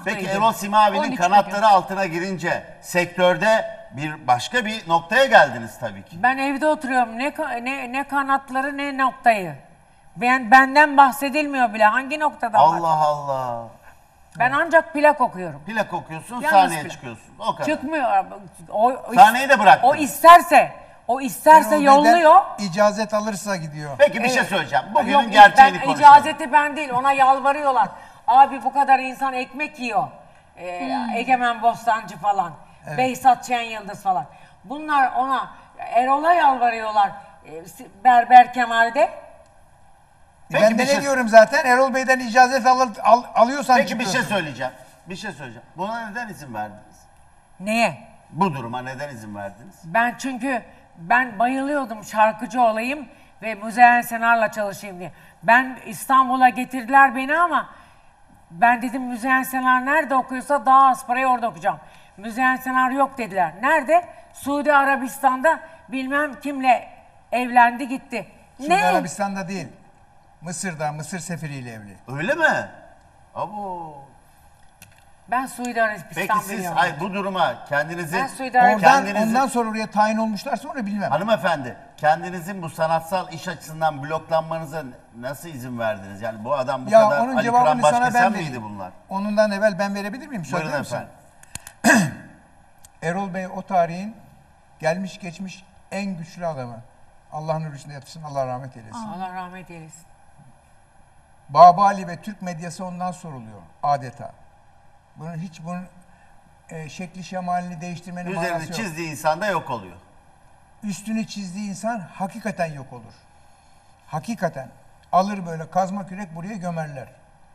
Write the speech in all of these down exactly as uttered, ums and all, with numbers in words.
Peki Erol Simavi'nin kanatları altına girince sektörde bir başka bir noktaya geldiniz tabii ki. Ben evde oturuyorum. Ne ne ne kanatları ne noktayı. Ben benden bahsedilmiyor bile. Hangi noktada Allah var? Allah Allah. Ben ancak plak okuyorum. Plak okuyorsun, Yalnız sahneye plak. çıkıyorsun. O kadar. Çıkmıyor. O, o Sahneyi de bıraktın. O isterse, o isterse Erol yolluyor. Bey'den icazet alırsa gidiyor. Peki bir Evet. şey söyleyeceğim. Bugünün Yok, gerçeğini ben, konuşalım. icazeti ben değil, ona yalvarıyorlar. Abi bu kadar insan ekmek yiyor. Ee, Egemen Bostancı falan. Evet. Behzat Çen Yıldız falan. Bunlar ona, Erol'a yalvarıyorlar. Ee, Berber Kemal'de. Peki ben de bir ne şey- diyorum zaten? Erol Bey'den icazet al, al, alıyorsan Peki bir şey çıkıyorsun. söyleyeceğim. Bir şey söyleyeceğim. Buna neden izin verdiniz? Neye? Bu duruma neden izin verdiniz? Ben çünkü ben bayılıyordum şarkıcı olayım ve Müzeyyen Senar'la çalışayım diye. Ben İstanbul'a getirdiler beni ama ben dedim Müzeyyen Senar nerede okuyorsa daha az parayı orada okuyacağım. Müzeyyen Senar yok dediler. Nerede? Suudi Arabistan'da bilmem kimle evlendi gitti. Suudi ne? Arabistan'da değil. Mısır'da, Mısır sefiriyle evli. Öyle mi? Abo. Ben Suudi Arabistan Peki siz biliyorum. ay, bu duruma kendinizi... Ben Suudi Arabistan. Oradan, Kendinizi- ondan sonra oraya tayin olmuşlar sonra bilmem. Hanımefendi, kendinizin bu sanatsal iş açısından bloklanmanıza nasıl izin verdiniz? Yani bu adam bu Ya kadar onun Ali cevabını Kıran başka sana ben sen vereyim. miydi bunlar? Onundan evvel ben verebilir miyim? Müsaade Buyurun eder misin? efendim. Erol Bey o tarihin gelmiş geçmiş en güçlü adamı. Allah nur içinde yatsın, Allah rahmet eylesin. Allah rahmet eylesin. Babali ve Türk medyası ondan soruluyor adeta. Bunun hiç bunun e, şekli şemalini değiştirmenin manası Üzerini yok. çizdiği insan da yok oluyor. Üstünü çizdiği insan hakikaten yok olur. Hakikaten. Alır böyle kazma kürek buraya gömerler.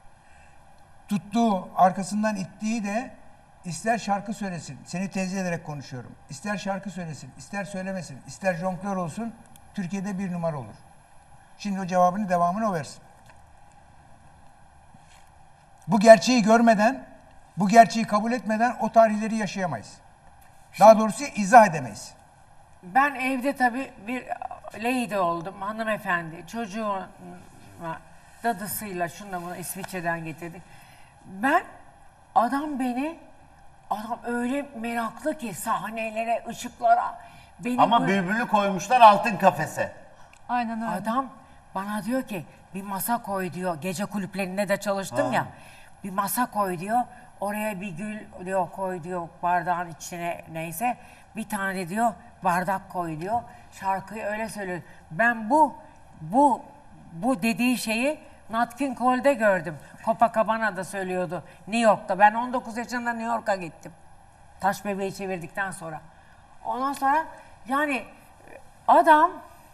Tuttuğu, arkasından ittiği de ister şarkı söylesin, seni tenzih ederek konuşuyorum. İster şarkı söylesin, ister söylemesin, ister jonglör olsun, Türkiye'de bir numara olur. Şimdi o cevabını, devamını o versin. Bu gerçeği görmeden, bu gerçeği kabul etmeden o tarihleri yaşayamayız. Daha doğrusu izah edemeyiz. Ben evde tabii bir lady oldum, hanımefendi. Çocuğuma, dadısıyla şunla bunu İsviçre'den getirdik. Ben, adam beni, adam öyle meraklı ki sahnelere, ışıklara. Beni Ama böyle- bülbülü koymuşlar altın kafese. Aynen öyle. Adam bana diyor ki bir masa koy diyor. Gece kulüplerinde de çalıştım Ha. ya. Bir masa koy diyor. Oraya bir gül diyor koy diyor bardağın içine neyse. Bir tane diyor bardak koy diyor. Şarkıyı öyle söylüyor. Ben bu bu bu dediği şeyi Nat King Cole'de gördüm. Copacabana'da söylüyordu. New York'ta. Ben on dokuz yaşında New York'a gittim. Taş Bebeği çevirdikten sonra. Ondan sonra yani adam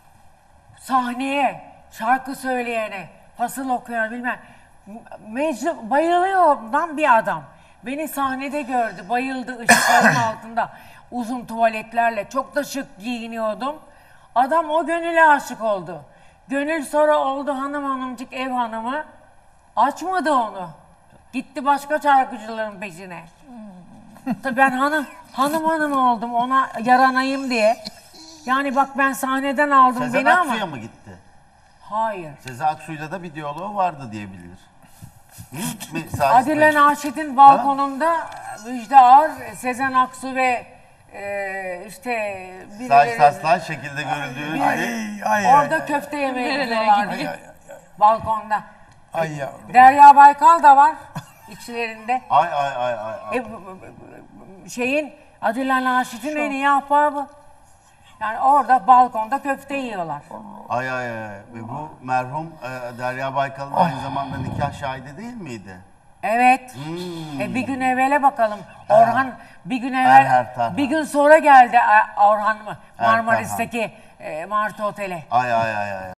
sahneye, şarkı söyleyene, fasıl okuyana bilmem. Mecnun, bayılıyor ondan bir adam. Beni sahnede gördü, bayıldı ışıkların altında. Uzun tuvaletlerle, çok da şık giyiniyordum. Adam o gönüle aşık oldu. Gönül sonra oldu hanım hanımcık ev hanımı. Açmadı onu. Gitti başka şarkıcıların peşine. Tabii ben hanım, hanım hanım oldum ona yaranayım diye. Yani bak ben sahneden aldım Sezen beni ama. Aksu'ya mı gitti? Hayır. Sezen Aksu'yla da bir diyaloğu vardı diye bilinir. Hı? Mi- Sadece- Adile Naşit'in balkonunda Müjde Ar, Sezen Aksu ve e, işte Saç birileri taslan şekilde görüldüğü gibi. Ay, ay, orada ay, köfte yemeye Nerelere gidiyorlardı. gidiyor? Balkonda. ay yavrum. Derya Baykal da var içlerinde. Ay ay ay ay. ay. E, bu- bu- bu- şeyin Adile Naşit'in en iyi ahbabı. Yani orada balkonda köfte yiyorlar. Ay ay ay. Ve bu merhum e, Derya Baykal'ın aynı zamanda nikah şahidi değil miydi? Evet. Hmm. E, bir gün evvele bakalım. Orhan bir gün evvel, Erher Tarhan. bir gün sonra geldi e, Orhan mı Erher Marmaris'teki e, Martı Otel'e. Ay ay ay ay.